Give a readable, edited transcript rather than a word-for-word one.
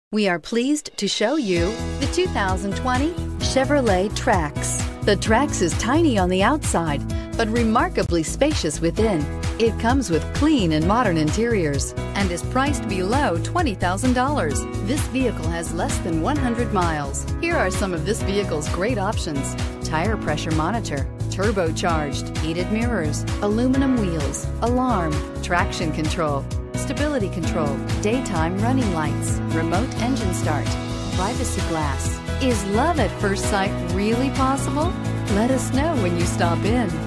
We are pleased to show you the 2020 Chevrolet Trax. The Trax is tiny on the outside, but remarkably spacious within. It comes with clean and modern interiors and is priced below $20,000. This vehicle has less than 100 miles. Here are some of this vehicle's great options: tire pressure monitor, turbocharged, heated mirrors, aluminum wheels, alarm, traction control, stability control, daytime running lights, remote engine start, privacy glass. Is love at first sight really possible? Let us know when you stop in.